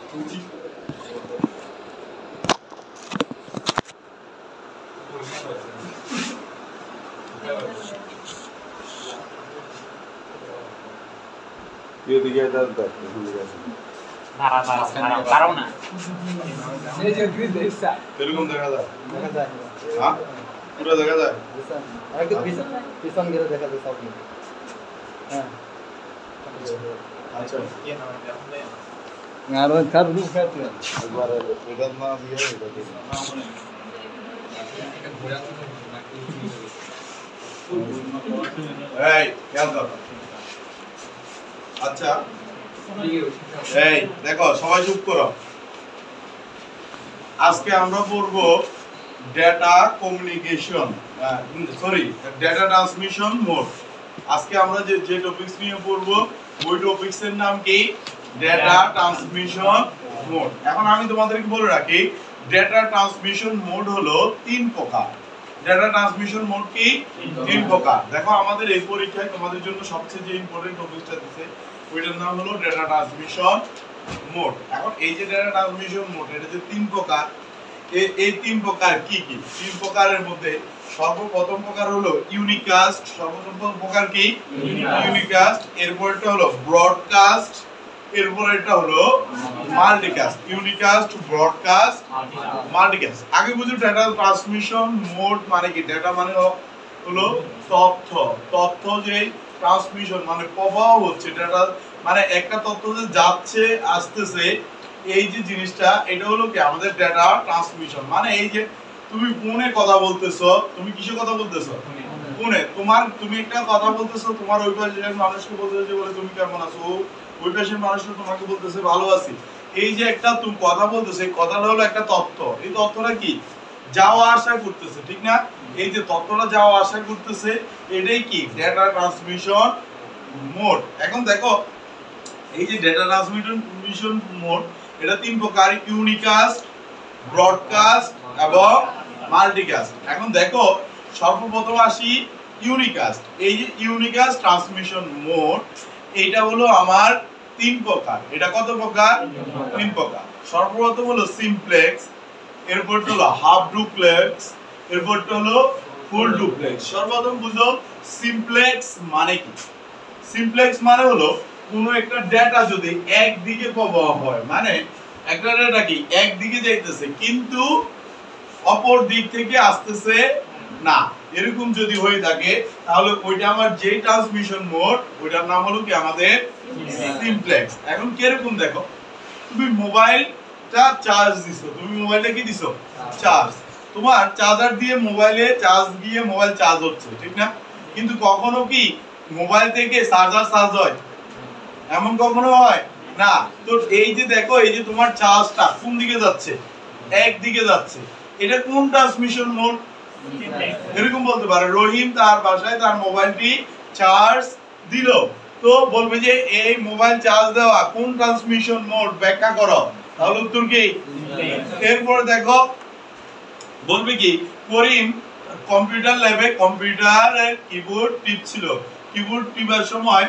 ये दिया जाता है দাঁড়াও না এই যে গ্রিড এইসা এরকম দেখা যায় হ্যাঁ পুরো দেখা যায় আর একটু পিছন গিয়ে দেখা যায় সব হ্যাঁ আচ্ছা কি নাম এটা আর ওই কার রূপ আছে একবার এটা না দিয়ে এটা দিয়ে এই খেয়াল করো আচ্ছা এই দেখো সবাই চুপ করো আজকে আমরা পড়ব data communication data transmission mode আজকে আমরা যে টপিকস নিয়ে পড়ব ওই টপিকস এর নাম কি ডেটা ট্রান্সমিশন মোড এখন আমি তোমাদেরকে বলে রাখি ডেটা ট্রান্সমিশন মোড হলো তিন প্রকার ডেটা ট্রান্সমিশন মোড কি তিন প্রকার দেখো আমাদের এই পরীক্ষায় তোমাদের জন্য সবচেয়ে যে ইম্পর্টেন্ট টপিকটা দিয়েছে ওইটার নাম হলো ডেটা ট্রান্সমিশন মোড এখন এই যে ডেটা ট্রান্সমিশন মোড এটা যে তিন প্রকার এই তিন প্রকার কি কি তিন প্রকারের মধ্যে সর্বপ্রথম প্রকার হলো ইউনিকাস্ট সর্বপ্রথম প্রকার কি ইউনিকাস্ট এরপরটা হলো ব্রডকাস্ট এরপর এটা হলো মাল্টিকাস্ট ইউনিকাস্ট ব্রডকাস্ট মাল্টিকাস্ট আগে বুঝো ডেটা ট্রান্সমিশন মোড মানে কি ডেটা মানে হলো তথ্য যে ট্রান্সমিশন মানে প্রবাহ হচ্ছে ডেটা মানে একটা তথ্য যে যাচ্ছে আসতেছে এই যে জিনিসটা এটা হলো কি আমাদের ডেটা ট্রান্সমিশন মানে এই যে তুমি ফোনে কথা বলতেছো তুমি কিসে কথা বলতেছো ফোনে তুমি একটা কথা বলতেছো তোমার ওই পাশের মানুষকে বলতেছো বলে তুমি কেমন আছো ওই পাশের মানুষটা তোমাকে বলতেছে ভালো আছি এই যে একটা তুমি কথা বলতেছো এই কথাটা হলো একটা তথ্য এই তথ্যটা কি যাওয়া আসা করতেছে ঠিক না এই যে তথ্যটা যাওয়া আসা করতেছে এটাই কি ডেটা ট্রান্সমিশন মোড এখন দেখো এই যে ডেটা ট্রান্সমিশন মোড এটা তিন প্রকার ইউনিকাস্ট ব্রডকাস্ট এবং মাল্টিকাস্ট এখন দেখো সর্বপ্রথম আসি ইউনিকাস্ট এই যে ইউনিকাস্ট ট্রান্সমিশন মোড এটা হলো আমার তিন প্রকার এটা কত প্রকার তিন প্রকার সর্বপ্রথম হলো সিমপ্লেক্স এরপর হলো হাফ ডুপ্লেক্স এরপর হলো ফুল ডুপ্লেক্স সর্বপ্রথম বুঝো সিমপ্লেক্স মানে কি সিমপ্লেক্স মানে হলো কোনো একটা ডেটা যদি একদিকে প্রবাহ হয় মানে একটা ডেটা কি একদিকে যাইতেছে কিন্তু অপর দিক থেকে আসতেছে না এরকম যদি হয়ে থাকে তাহলে ওইটা আমার যে ট্রান্সমিশন মোড ওইটার নাম হলো কি আমাদের সিমপ্লেক্স এখন কি এরকম দেখো তুমি মোবাইলটা চার্জ দিছো তুমি মোবাইলটা কি দিছো চার্জ তোমার চার্জার দিয়ে মোবাইলে চার্জ দিয়ে মোবাইল চার্জ হচ্ছে ঠিক না কিন্তু কখনো কি মোবাইল থেকে চার্জার চার্জ হয় এমন কখনো হয় না তো এই যে দেখো এই যে তোমার চার্জটা কোন দিকে যাচ্ছে একদিকে যাচ্ছে এটা কোন ট্রান্সমিশন মোড এরকম বলতে পারে রহিম তার বাসায় তার মোবাইলটি চার্জ দিল তো বলবে যে এই মোবাইল চার্জ দেওয়া কোন ট্রান্সমিশন মোড ব্যাখ্যা করো তাহলে উত্তর কি এরপর দেখো বলবে কি করিম কম্পিউটার ল্যাবে কম্পিউটারের কিবোর্ড টিপছিল কিবোর্ড টিপার সময়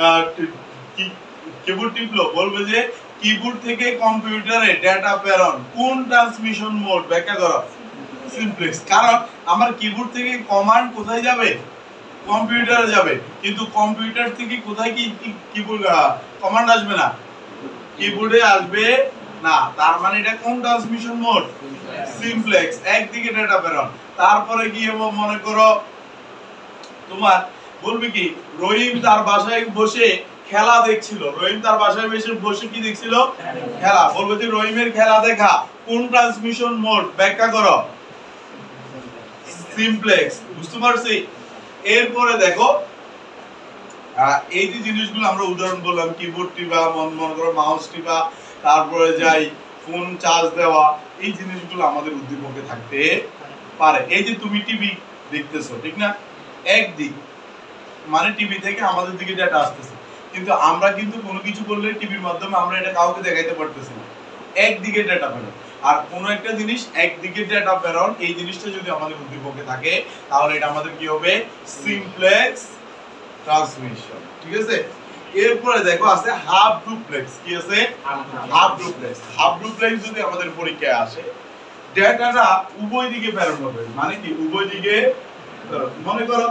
কিবোর্ড টিপলো বলবে যে কিবোর্ড থেকে কম্পিউটারে ডেটা প্রেরণ কোন ট্রান্সমিশন মোড ব্যাখ্যা করো সিমপ্লেক্স কারণ আমার কিবোর্ড থেকে কমান্ড কোথায় যাবে কম্পিউটারে যাবে কিন্তু কম্পিউটার থেকে কোথায় কি কিবোর্ড কমান্ড আসবে না কিবোর্ডে আসবে না তার মানে এটা কোন ট্রান্সমিশন মোড সিমপ্লেক্স একদিকে ডেটা প্রেরণ তারপরে কি মনে করো তোমার বলবে কি রহিম তার বাসায় বসে খেলা দেখছিল রহিম তার বাসায় বসে কি দেখছিল খেলা বলবে যে রহিমের খেলা দেখা কোন ট্রান্সমিশন মোড ব্যাখ্যা করো সিমপ্লেক্স বুঝতে পারছি এরপরে দেখো এই যে জিনিসগুলো আমরা উদাহরণ বললাম কিবোর্ড টিপা মনে করো মাউস টিপা তারপরে যাই ফোন চার্জ দেওয়া এই জিনিসগুলো আমাদের উদ্দীপকে থাকতে পারে এই যে তুমি টিভি দেখতেছো ঠিক না একদিক মানে টিভি থেকে আমাদের দিকে ডেটা আসতেছে কিন্তু আমরা কিন্তু কোনো কিছু করলে টিভির মাধ্যমে আমরা এটা কাউকে দেখাইতে পারতেছি না একদিকে ডেটা প্রেরণ আর কোনো একটা জিনিস একদিকে ডেটা প্রেরণ এই জিনিসটা যদি আমাদের উদ্দীপকে থাকে তাহলে এটা আমাদের কি হবে সিমপ্লেক্স ট্রান্সমিশন ঠিক আছে এরপরে দেখো আছে হাফ ডুপ্লেক্স। কি আছে? Half duplex. হাফ ডুপ্লেক্স যদি আমাদের পরীক্ষায় আসে, ডেটাটা উভয় দিকে প্রেরণ হবে। মানে কি উভয় দিকে? মনে করো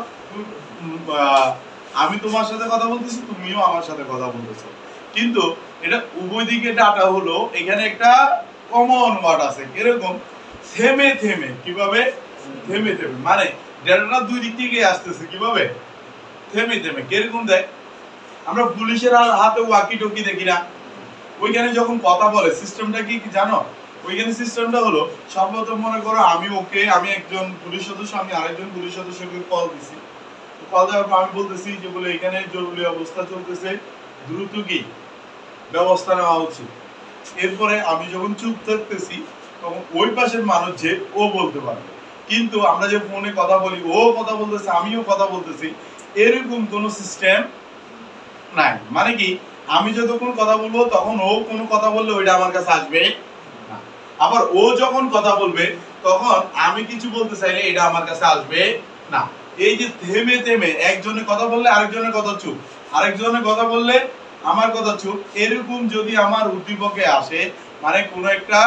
আমি তোমার সাথে কথা বলতেছি, তুমিও আমার সাথে কথা বলতেছো, কিন্তু এটা উভয় দিকে ডাটা হলো, এখানে একটা কমন ওয়ার্ড আছে। এরকম থেমে থেমে। কিভাবে? থেমে থেমে, মানে ডেটাটা দুই দিক থেকে আসতেছে। কিভাবে? থেমে থেমে। কিরকম দেখ, আমরা পুলিশের হাতে ওয়াকি টকি দেখি না, ওইখানে যখন কথা বলে সিস্টেমটা কি জানো? ওইখানে সিস্টেমটা হলো, সর্বপ্রথম মনে করো আমি একজন পুলিশ সদস্য, আমি আরেকজন পুলিশ সদস্যকে কল দিছি। কল দেওয়ার পর আমি বলতেছি যে বলে এখানে জরুরি অবস্থা চলতেছে, দ্রুত কি ব্যবস্থা নেওয়া উচিত। এরপরে আমি যখন চুপ থাকতেছি, তখন ওই পাশের মানুষ যে ও বলতে পারবে। কিন্তু আমরা যে ফোনে কথা বলি, ও কথা বলতেছে, আমিও কথা বলতেছি, এরকম কোনো সিস্টেম নাই। মানে কি, আমি যতক্ষণ কথা বলবো তখন ও কোনো কথা বললে ওইটা আমার কাছে আসবে না, আবার ও যখন কথা বলবে তখন আমি কিছু বলতে চাইলে এটা আমার কাছে আসবে না। এই যে থেমে থেমে একজনের কথা বললে আরেকজনের কথা চুপ, আরেকজনের কথা বললে আমার কথা চুপ, এরকম যদি আমার উদ্দীপকে আসে, মানে কোন একটা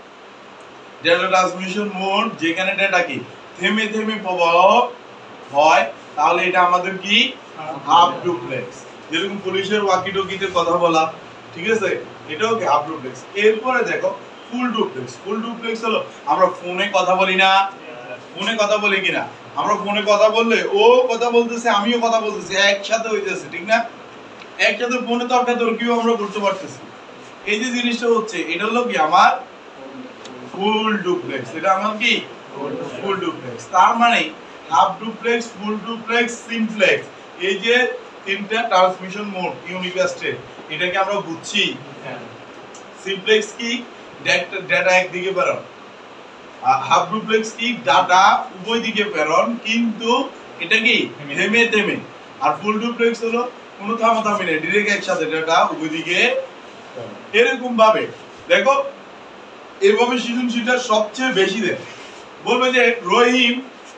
ডেটা ট্রান্সমিশন মোড যেখানে ডেটা কি থেমে থেমে প্রবাহ হয়, তাহলে এটা আমাদের কি হাফ ডুপ্লেক্স। যেরকম পুলিশের ওয়াকি টকিতে কথা বলা, ঠিক আছে, এটাও কি হাফ ডুপ্লেক্স। এরপরে দেখো ফুল ডুপ্লেক্স। ফুল ডুপ্লেক্স হলো আমরা ফোনে কথা বলি না, ফোনে কথা বলি কিনা, আমরা ফোনে কথা বললে ও কথা বলতেছে, আমিও কথা বলতেছি, একসাথে হইতেছে, ঠিক না? একসাথে ফোনে তর্কাতর্কিও আমরা করতে পারতেছি। এই যে জিনিসটা হচ্ছে, এটা হলো কি আমার ফুল ডুপ্লেক্স। এটা আমার কি ফুল ডুপ্লেক্স। তার মানে half duplex, full duplex, simplex, এই যে তিনটা ট্রান্সমিশন মোড ইউনিকাস্টের, এটাকে আমরা বুঝছি। সিমপ্লেক্স কি ডেটা একদিকে প্রেরণ, হাফ ডুপ্লেক্স কি ডাটা উভয় দিকে প্রেরণ, কিন্তু এটা কি থেমে থেমে। আর ফুল ডুপ্লেক্স হলো কোনো থামাথামি নেই, ডাইরেক্ট একসাথে ডাটা উভয় দিকে। এরকম ভাবে দেখো, এভাবে সৃজনশীলটা সবচেয়ে বেশি দেয়। বলবে যে রহিম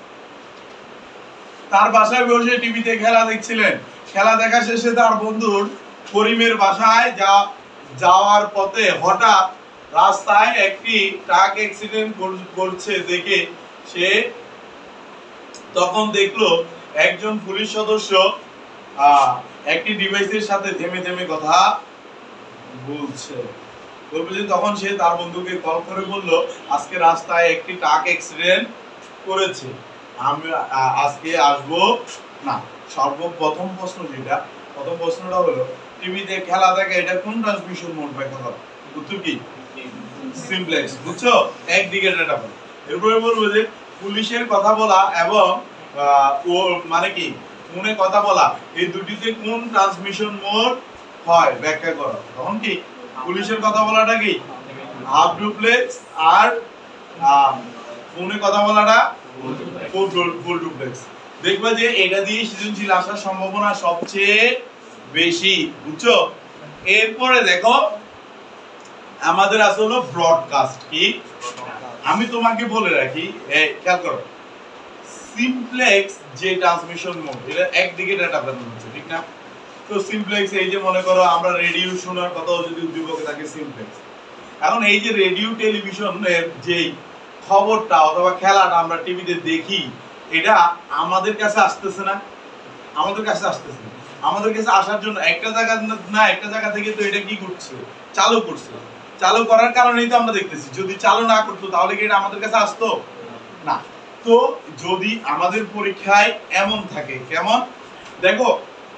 তার বাসায় বসে টিভিতে খেলা দেখছিলেন, খেলা দেখা শেষে তার বন্ধুর করিমের বাসায় যাওয়ার পথে হঠাৎ রাস্তায় একটি ট্রাক অ্যাক্সিডেন্ট করছে দেখে সে তখন দেখলো একজন পুলিশ সদস্য একটি ডিভাইসের সাথে থেমে থেমে কথা বলছে। বলবে যে তখন সে তার বন্ধুকে কল করে বলল, আজকে রাস্তায় একটি ট্রাক অ্যাক্সিডেন্ট করেছে, আমি আজকে আসবো না। সর্বপ্রথম প্রশ্ন যেটা, প্রথম প্রশ্নটা হলো টিভিতে খেলা দেখা এটা কোন ট্রান্সমিশন মোড ব্যাখ্যা করো? উত্তর কি সিমপ্লেক্স। বুঝছো? একদিকে ডাটা বল। এরপরে বলবো যে পুলিশের কথা বলা এবং ও মানে কি ফোনে কথা বলা, এই দুটিতে কোন ট্রান্সমিশন মোড হয় ব্যাখ্যা করো। তখন কি পুলিশের কথা বলাটা কি হাফ ডুপ্লেক্স, আর ফোনে কথা বলাটা ফুল ডুপ্লেক্স। দেখবে যে এটা দিয়ে সৃজনশীল আসার সম্ভাবনা সবচেয়ে বেশি। বুঝছো? এরপরে দেখো আমাদের আছে হলো ব্রডকাস্ট। কি আমি তোমাকে বলে রাখি, খেয়াল করো, সিমপ্লেক্স যে ট্রান্সমিশন মোড, এটা একদিকে ডাটা প্রেরণ হচ্ছে, ঠিক না? তো সিমপ্লেক্স, এই যে মনে করো আমরা রেডিও শোনার কথাও যদি উদ্দীপকে থাকে সিমপ্লেক্স। এখন এই যে রেডিও টেলিভিশনের যে খবরটা অথবা খেলাটা আমরা টিভিতে দেখি, এটা আমাদের কাছে আসতেছে না, আমাদের কাছে আসতেছে না। আমাদের কাছে আসার জন্য একটা জায়গা না একটা জায়গা থেকে তো এটা কি করছে, চালু করছে। চালু করার কারণেই তো আমরা দেখতেছি। যদি চালু না করতো তাহলে কি এটা আমাদের কাছে আসতো না। তো যদি আমাদের পরীক্ষায় এমন থাকে, কেমন দেখো,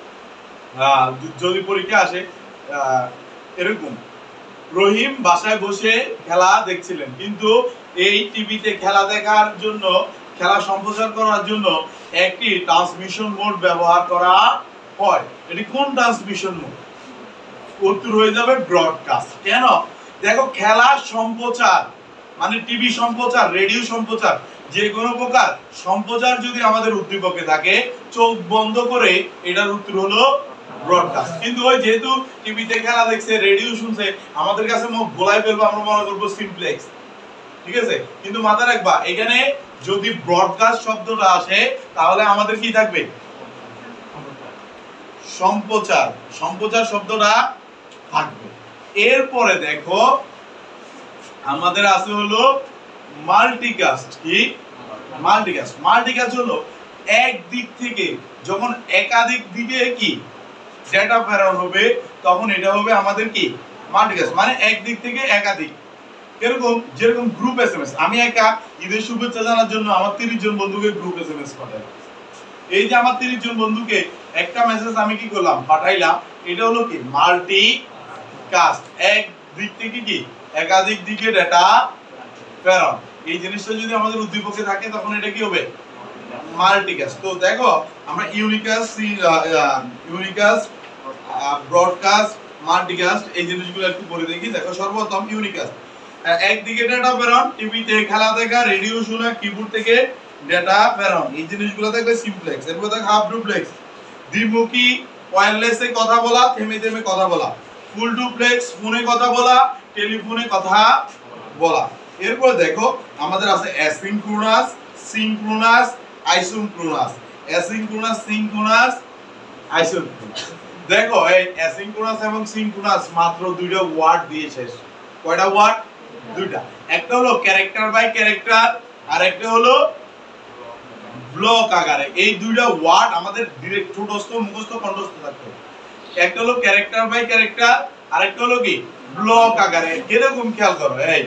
যদি পরীক্ষা আসে এরকম, রহিম বাসায় বসে খেলা দেখছিলেন, কিন্তু এই টিভিতে খেলা দেখার জন্য, খেলা সম্প্রচার করার জন্য একটি ট্রান্সমিশন মোড ব্যবহার করা হয়। এটি কোন ট্রান্সমিশন মোড? উত্তর হয়ে যাবে ব্রডকাস্ট। কেন? দেখো, খেলা সম্প্রচার মানে টিভি সম্প্রচার, রেডিও সম্প্রচার, যে কোনো প্রকার সম্প্রচার যদি আমাদের উদ্দীপকে থাকে, চোখ বন্ধ করে এটার উত্তর হলো ব্রডকাস্ট। কিন্তু ওই যেহেতু টিভিতে খেলা দেখছে, রেডিও শুনছে, আমাদের কাছে গোলায় ফেলবো, আমরা মনে করবো সিমপ্লেক্স, ঠিক আছে? কিন্তু মাথায় রাখবা, এখানে যদি ব্রডকাস্ট শব্দটা আসে তাহলে আমাদের কি থাকবে? সম্প্রচার, সম্প্রচার শব্দটা থাকবে। এরপরে দেখো আমাদের আছে হলো মাল্টিকাস্ট। কি মাল্টিকাস্ট? মাল্টিকাস্ট হলো এক দিক থেকে যখন একাধিক দিকে কি ডেটা প্রেরণ হবে তখন এটা হবে আমাদের কি মাল্টিকাস্ট, মানে এক দিক থেকে একাধিক। এরকম যেরকম গ্রুপ এসএমএস, আমি একা ঈদের শুভেচ্ছা জানার জন্য আমার 30 জন বন্ধুকে গ্রুপ এসএমএস পাঠাই। এই যে আমার 30 জন বন্ধুকে একটা মেসেজ আমি কি করলাম, পাঠাইলাম, এটা হলো কি মাল্টিকাস্ট, এক দিক থেকে কি একাধিক দিকে ডেটা প্রেরণ। এই জিনিসটা যদি আমাদের উদ্দীপকে থাকে তখন এটা কি হবে মাল্টিকাস্ট। তো দেখো আমরা ইউনিকাস্ট, ব্রডকাস্ট, মাল্টিকাস্ট এই জিনিসগুলো একটু পড়ে দেখি। দেখো সর্বপ্রথম ইউনিকাস্ট, একদিকে ডেটা প্রেরণ, টিভিতে খেলা দেখা, রেডিও শোনা, কিবোর্ড থেকে ডেটা প্রেরণ, এই জিনিসগুলো দেখবে সিমপ্লেক্স। এরপর দেখো হাফ ডুপ্লেক্স, দ্বিমুখী ওয়্যারলেসে কথা বলা, থেমে থেমে কথা বলা। ফুল ডুপ্লেক্স, ফোনে কথা বলা, টেলিফোনে কথা বলা। এরপর দেখো আমাদের আছে asynchronous, synchronous, isochronous. Asynchronous, synchronous, isochronous. দেখো এই অ্যাসিনক্রোনাস এবং সিনক্রোনাস মাত্র দুইটা ওয়ার্ড দিয়ে শেষ। কয়টা ওয়ার্ড? দুইটা। একটা হলো ক্যারেক্টার বাই ক্যারেক্টার, আর একটা হলো ব্লক আকারে। এই দুইটা ওয়ার্ড আমাদের ডাইরেক্ট ঠোঁটস্থ, মুখস্থ, কণ্ঠস্থ থাকতে হবে। একটা হলো ক্যারেক্টার বাই ক্যারেক্টার, আর একটা হলো কি ব্লক আকারে। এরকম খেয়াল করো, এই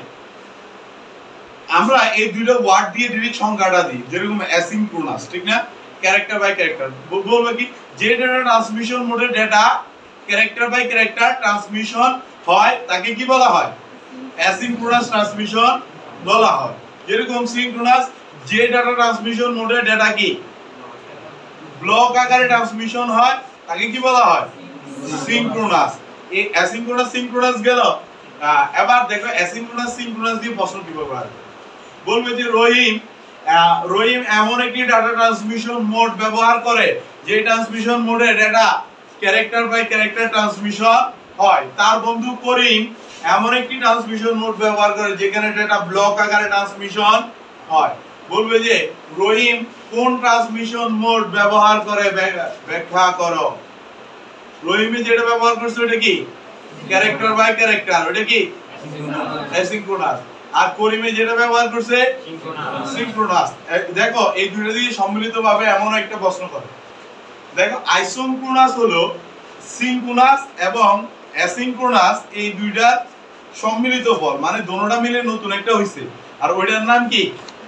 আমরা এই দুইটা ওয়ার্ড দিয়ে ডাইরেক্ট সংখ্যাটা দিই, যেরকম অ্যাসিনক্রোনাস, ঠিক না? ক্যারেক্টার বাই ক্যারেক্টার বলবো কি, যে ডেটা ট্রান্সমিশন মোডে data character by character transmission হয় তাকে কি বলা হয়? অ্যাসিনক্রোনাস ট্রান্সমিশন বলা হয়। যেরকম সিনক্রোনাস, যে ডেটা ট্রান্সমিশন মোডে ডেটা কি ব্লক আকারে ট্রান্সমিশন হয় তাকে কি বলা হয়? সিনক্রোনাস। এই অ্যাসিনক্রোনাস সিনক্রোনাস গেল। এবার দেখো অ্যাসিনক্রোনাস সিনক্রোনাস দিয়ে প্রশ্ন কিভাবে আসবে। বলবে যে রহিম এমন একটি ডাটা ট্রান্সমিশন মোড ব্যবহার করে যে ট্রান্সমিশন মোডে data character by character transmission হয়। তার বন্ধু করিম এমন একটি ট্রান্সমিশন মোড ব্যবহার করে যেখানে ডেটা ব্লক আকারে ট্রান্সমিশন হয়। বলবে যে রহিম কোন ট্রান্সমিশন মোড ব্যবহার করে ব্যাখ্যা করো। রহিম যেটা ব্যবহার করছে ওটা কি ক্যারেক্টার বাই ক্যারেক্টার, ওটা কি অ্যাসিনক্রোনাস। আর করিমে যেটা ব্যবহার করছে সিনক্রোনাস। দেখো এই দুটো দিয়ে সম্মিলিতভাবে এমন একটা প্রশ্ন করে। দেখো আইসোক্রোনাস হলো সিনক্রোনাস এবং অ্যাসিনক্রোনাস এই দুইটার সম্মিলিত ফল, মানে দুটোটা মিলে নতুন একটা হইছে, আর ওইটার নাম কি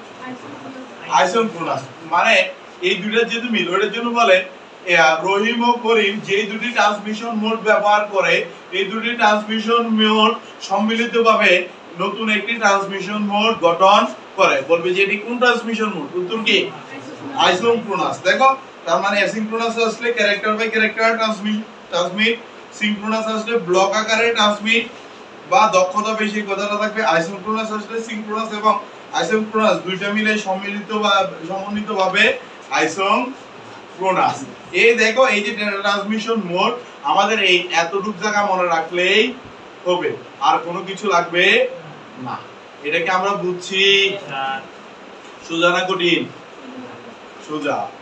আইসোক্রোনাস। মানে এই দুইটার যেহেতু মিল, ওইটার জন্য বলে রহিম ও করিম যে দুটি ট্রান্সমিশন মোড ব্যবহার করে এই দুটি ট্রান্সমিশন মোড সম্মিলিতভাবে নতুন একটি ট্রান্সমিশন মোড গঠন করে। বলবে যে এটি কোন ট্রান্সমিশন মোড? উত্তর কি আইসোক্রোনাস। দেখো তার মানে অ্যাসিনক্রোনাস আসলে character by character transmit, synchronous আসলে ব্লক আকারে ট্রান্সমিট বা দক্ষতা বেশি কথাটা থাকবে। আইসোক্রোনাস আসলে সিনক্রোনাস এবং আইসোক্রোনাস দুইটা মিলে সমন্বিতভাবে আইসোক্রোনাস। এই দেখো এই যে ডেটা ট্রান্সমিশন মোড আমাদের এই এতটুক জায়গা মনে রাখলেই হবে, আর কোনো কিছু লাগবে না। এটাকে আমরা বুঝছি সোজা না কঠিন? সোজা।